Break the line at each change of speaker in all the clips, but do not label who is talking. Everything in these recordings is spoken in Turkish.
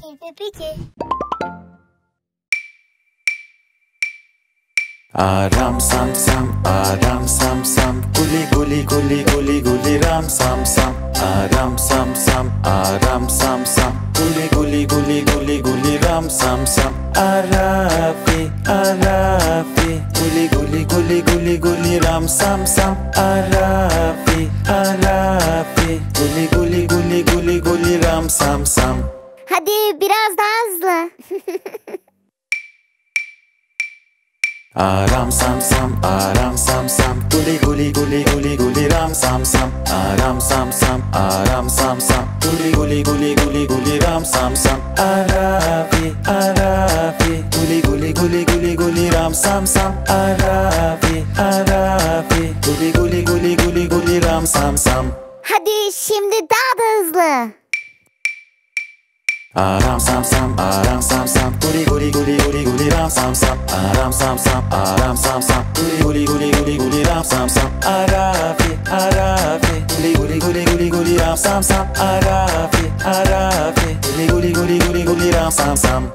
Peki.
Aram sam sam, aram sam sam, guli guli guli guli guli ram sam sam. Aram sam sam, aram sam sam, guli guli guli guli guli ram sam sam. Arafi, arafi, guli guli guli guli guli ram sam sam. Arafi, arafi, guli guli guli guli guli ram sam sam.
Hadi biraz daha hızlı.
Aram sam sam, aram sam sam, guli guli guli guli guli ram sam sam. Aram sam sam, aram sam sam, guli guli guli guli guli ram sam sam. Arafi, arafi, guli guli guli guli guli ram sam sam. Arafi, arafi, guli guli guli guli guli ram sam sam.
Hadi şimdi daha da hızlı.
Aram sam sam, aram sam sam, guli guli guli guli guli ram sam sam. Aram sam sam, aram sam sam, guli guli guli guli guli ram sam sam. Arafi, arafi, guli guli guli guli guli ram sam sam. Arafi, arafi, guli guli guli guli guli ram sam sam.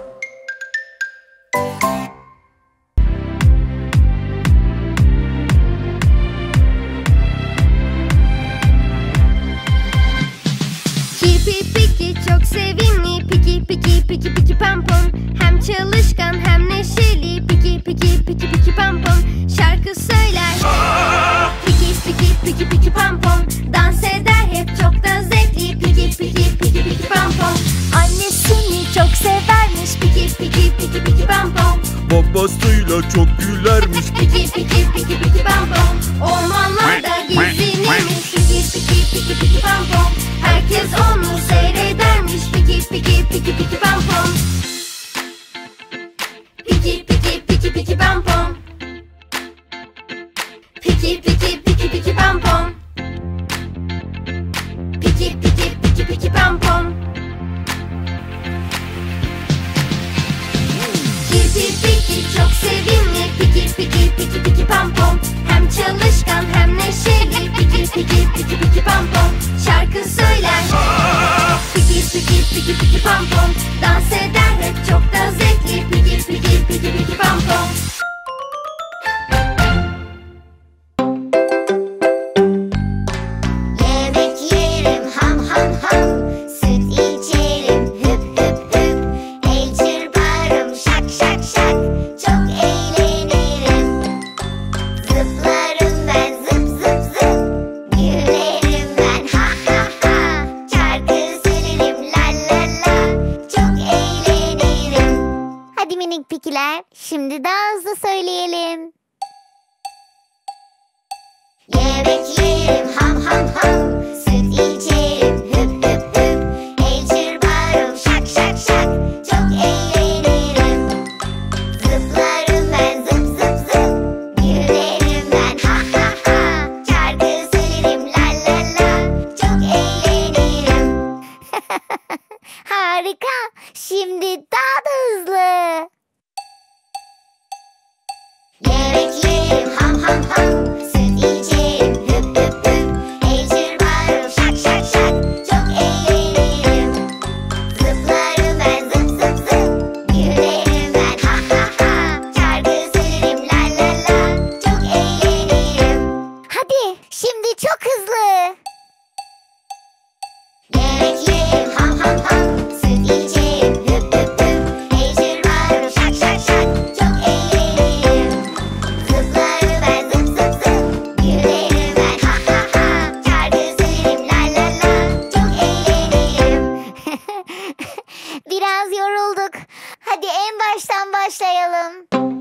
Kirpi Piki çok sevimli, Piki Piki Piki Piki Pampon. Hem çalışkan hem neşeli, Piki Piki Piki Piki Pampon. Şarkı söyler, Piki Piki Piki Piki Pampon. Dans eder hep çok da zevkli, Piki Piki Piki Piki Pampon. Annesini çok severmiş, Piki Piki Piki Piki Pampon.
Babasıyla çok gülermiş,
Piki Piki Piki Piki Pampon. Ormanlarda gizlenirmiş, Piki Piki Piki Piki Pampon. Herkes onu seyredermiş, Piki Piki Piki Piki Pampon. Piki Piki Piki Piki Pampon. Piki Piki Piki Piki Pampon. Piki Piki Piki Piki Pampon. Kirpi Piki çok sevimli, Piki Piki Piki Piki Pampon. Hem çalışkan hem neşeli, Piki Piki Piki Piki Pampon. Şarkı söyler, Piki Piki Piki Piki Pampon. Dans eder hep çok da zevkli, Piki Piki Piki Piki Pampon.
Yemek yerim ham ham ham. Süt içerim hüp hüp hüp. El çırparım şak şak şak. Çok eğlenirim. Zıplarım ben zıp zıp zıp. Gülerim ben ha ha ha. Şarkı söylerim la la la. Çok eğlenirim. Hadi minik pikiler, şimdi daha hızlı söyleyelim. Yemek yerim ham ham ham. Süt içerim hüp hüp hüp. El çırparım şak şak şak. Çok eğlenirim. Zıplarım ben zıp zıp zıp. Gülerim ben ha ha ha. Şarkı söylerim la la la. Çok eğlenirim. Harika. Şimdi daha da hızlı. Yemek yerim ham ham ham. Süt içerim hüp hüp hüp. El çırparım şak şak şak. Çok eğlenirim. Zıplarım ben zıp zıp zıp. Gülerim ben ha ha ha. Şarkı söylerim la la la. Çok eğlenirim. Hadi şimdi çok hızlı. Yemek yerim ham ham ham. Süt içerim hüp hüp hüp. El çırparım şak şak şak. Çok eğlenirim. Zıplarım ben zıp zıp zıp. Gülerim ben ha ha ha. Şarkı söylerim la la la. Çok eğlenirim. Biraz yorulduk. Hadi en baştan başlayalım.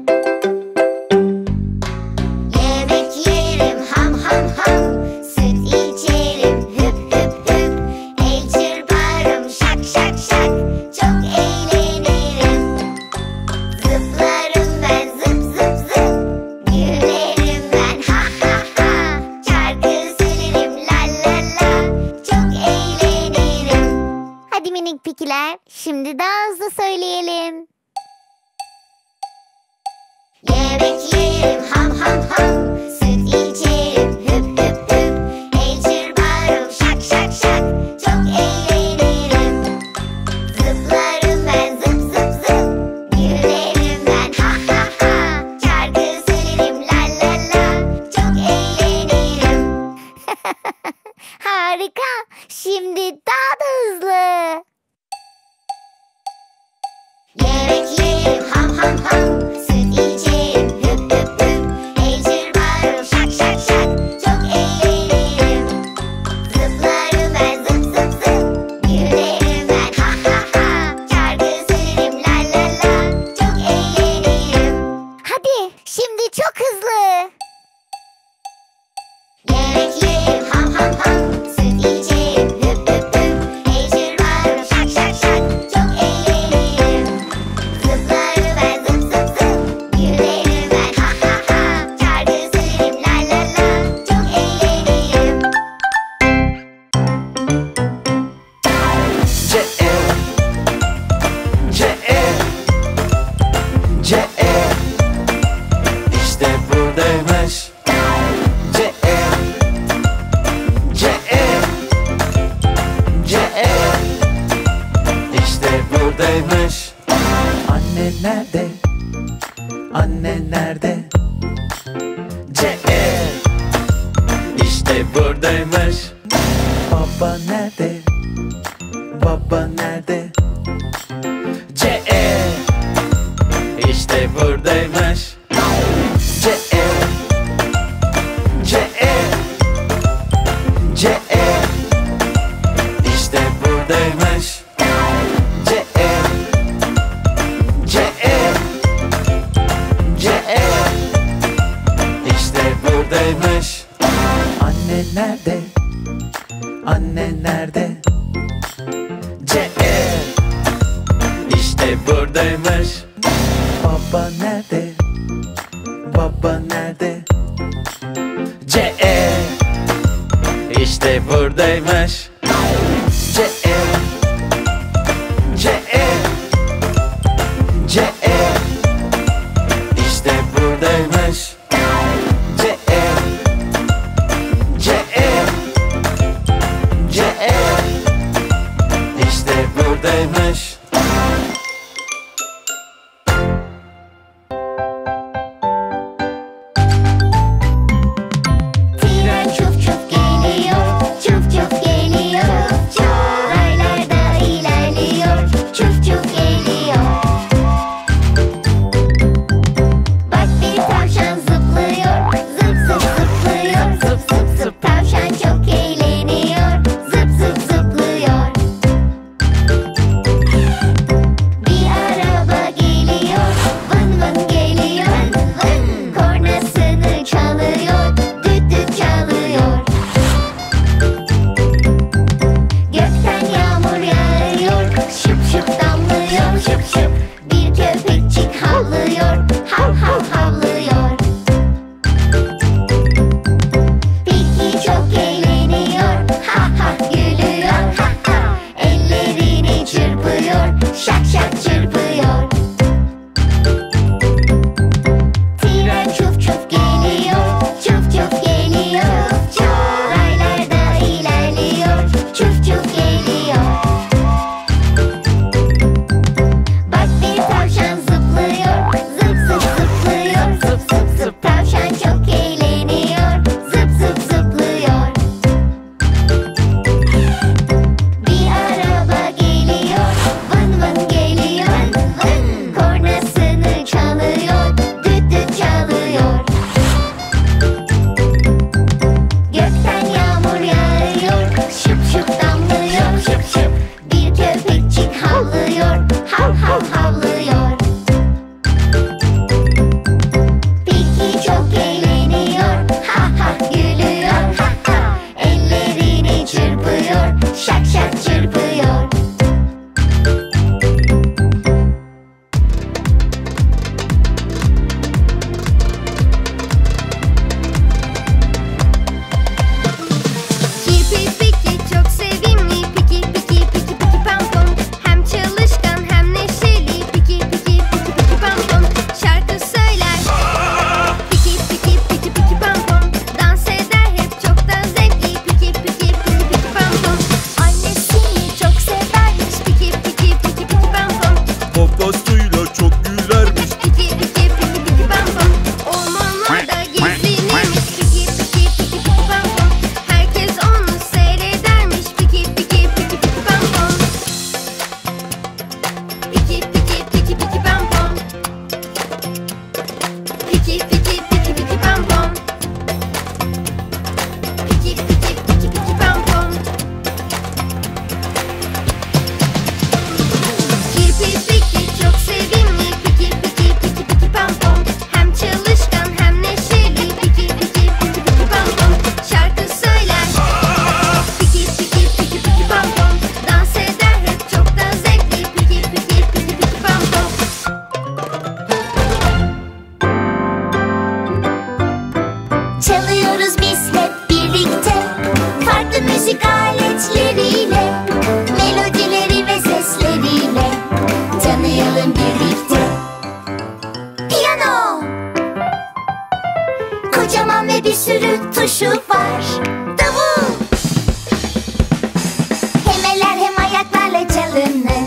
Yemek yerim ham ham ham. Süt içerim hüp hüp hüp. El çırparım şak şak şak. Çok eğlenirim. Zıplarım ben zıp zıp zıp. Gülerim ben ha ha ha. Şarkı söylerim la la la. Çok eğlenirim. Hadi minik pikiler, şimdi daha hızlı söyleyelim. Yemek yerim ham ham ham. Süt içerim hüp hüp hüp. El çırparım şak şak şak. Çok eğlenirim. Zıplarım Şimdi daha da hızlı. Yemek yerim ham ham ham. Süt içerim hüp hüp hüp. Eğilir bağırırım şak şak şak. Çok eğlenirim. Zıplarım ben zıp zıp zıp. Gülerim ben ha ha ha. Şarkı söylerim la la la. Çok eğlenirim. Hadi şimdi çok hızlı. Yemek yerim ham ham ham. Süt içerim hüp hüp hüp. Eğilir bağırırım şak şak şak. Çok eğlenirim. Zıplarım ben zıp zıp zıp. Gülerim ben ha ha ha. Şarkı söylerim la la la. Çok eğlenirim.
İşte buradaymış. İşte buradaymış. Anne nerede? Anne nerede? İşte buradaymış. Baba nerede? Baba nerede? İşte buradaymış. İşte buradaymış. İşte buradaymış. Anne nerede? Anne nerede? İşte buradaymış. Baba nerede? Baba nerede? İşte buradaymış. İşte buradaymış. İşte buradaymış.
Tren çuf çuf geliyor, çuf çuf geliyor.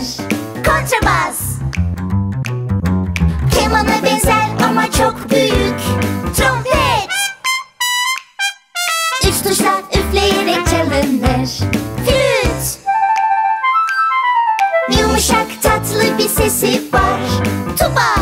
Kontrabas. Kemana benzer ama çok büyük. Trompet. Üç tuşla üfleyerek çalınır. Flüt. Yumuşak tatlı bir sesi var. Tuba.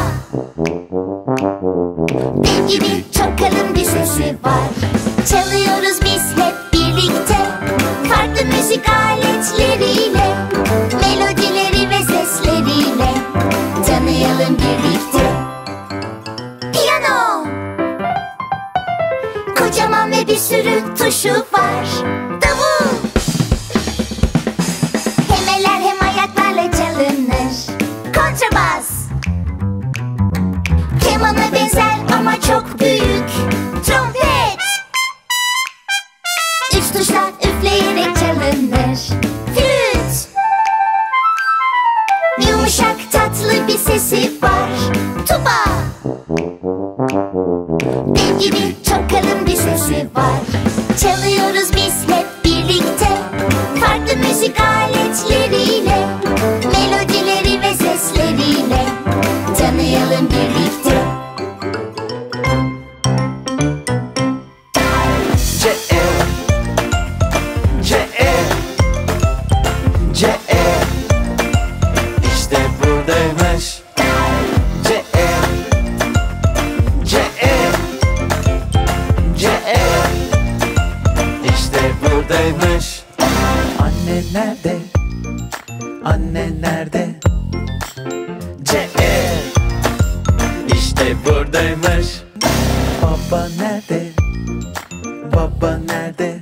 Dev gibi çok kalın bir sesi var. Çalıyoruz biz hep birlikte. Farklı müzik aletleriyle, melodileri ve sesleriyle tanıyalım birlikte. Piyano. Kocaman ve bir sürü tuşu var. Davul. Hem eller hem ayaklarla çalınır. Kontrabas. Kemana benzer ama çok büyük. Trompet. Üç tuşla üfleyerek çalınır. Flüt. Yumuşak tatlı bir sesi var. Tuba. Dev gibi çok kalın bir sesi var. Çalıyoruz biz hep birlikte. Farklı müzik aletleriyle, melodileri ve sesleriyle tanıyalım birlikte.
İşte buradaymış. İşte buradaymış. Anne nerede? Anne nerede? İşte buradaymış. Baba nerede? Baba nerede?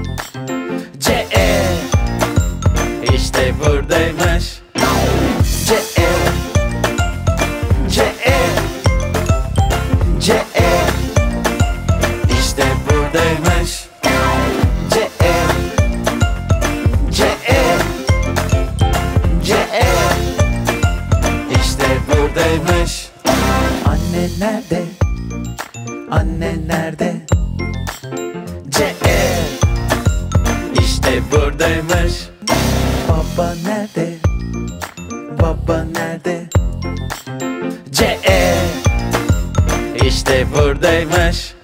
İşte buradaymış. İşte buradaymış. İşte buradaymış. Anne nerede? Anne nerede? İşte buradaymış. Baba nerede? Baba nerede? İşte buradaymış.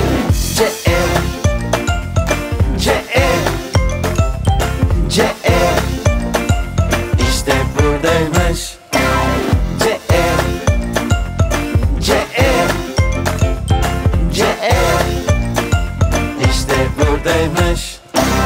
İşte buradaymış. İşte buradaymış.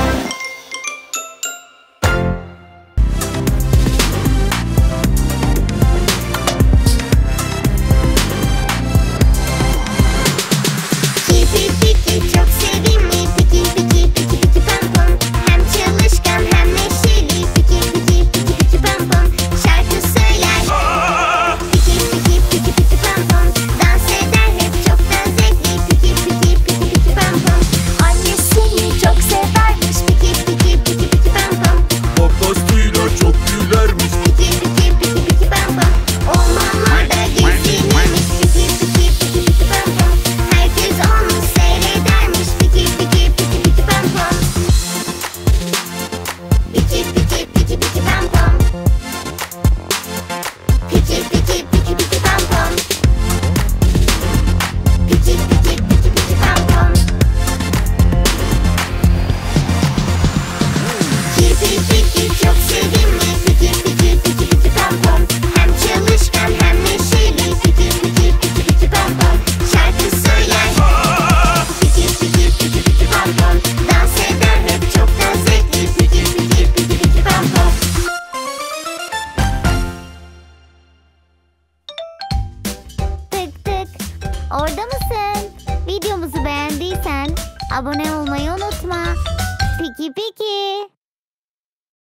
Piki piki çok sevimli. Piki piki piki piki pam pam. Hem çalışkan hem neşeli. Piki piki piki piki pam pam. Şarkı söyler. Piki piki piki piki pam pam. Dans eder hep çok da zevkli. Piki piki piki piki pam pam. Annesini çok severmiş. Piki piki piki piki pam pam.
Babasıyla çok gülermiş.
Piki piki piki piki pam pam. Ormanlarda gezinirmiş. Piki piki piki piki pam pam. Herkes onu seyredermiş. Piki piki piki piki pam pam. Piki piki piki piki pam pam. Piki piki piki piki pam pam. Piki piki piki piki pam pam. Piki piki çok sevimli. Piki piki piki piki pam pam. Hem çalışkan hem neşeli. Piki piki piki piki pam pam. Şarkı söyler. Piki piki piki piki pam pam. Dans eder hep çok da zevkli. Piki piki piki piki pam pam.
Tık tık. Orada mısın? Videomuzu beğendiysen abone olmayı unutma. Piki piki.